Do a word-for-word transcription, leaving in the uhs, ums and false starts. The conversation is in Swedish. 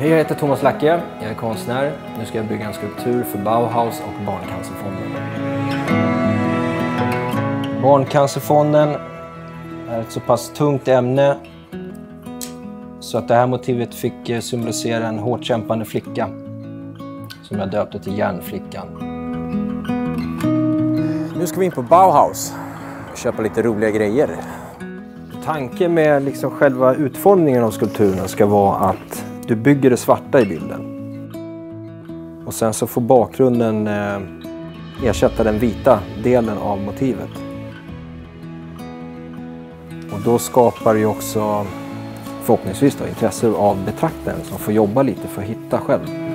Hej, jag heter Thomas Lacke, jag är konstnär. Nu ska jag bygga en skulptur för Bauhaus och Barncancerfonden. Barncancerfonden är ett så pass tungt ämne så att det här motivet fick symbolisera en hårt kämpande flicka som jag döpte till Järnflickan. Nu ska vi in på Bauhaus och köpa lite roliga grejer. Tanken med liksom själva utformningen av skulpturen ska vara att du bygger det svarta i bilden. Och sen så får bakgrunden eh, ersätta den vita delen av motivet. Och då skapar det ju också förhoppningsvis då, intresse av betraktaren som får jobba lite för att hitta själv.